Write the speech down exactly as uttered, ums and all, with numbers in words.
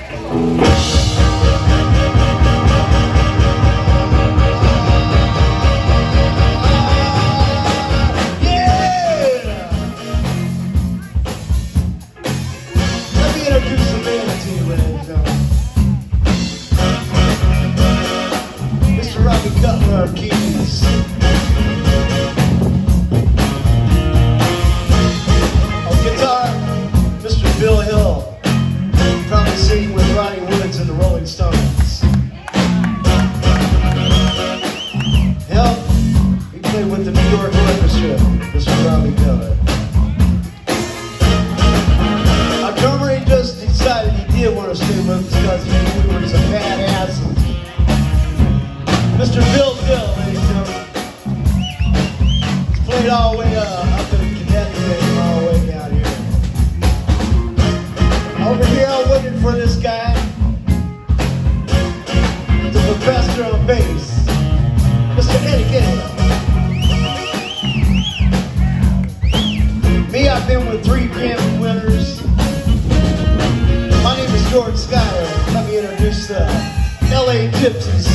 Keys. On guitar, Mister Bill Hill, probably singing with Ronnie Woods and the Rolling Stones. Hill, he played with the New York Orchestra, Mister Robbie Keller. Our drummer, he just decided he did want to stay with us because he knew we were some badasses. Mister Bill Hill, ladies and gentlemen. He's played all the way uh, up in Connecticut and all the way down here. Over here, I'm waiting for this guy, the professor on bass, Mister Eddie Gill. Me, I've been with three Grammy winners. My name is George Schuyler. Let me introduce the L A Gypsies.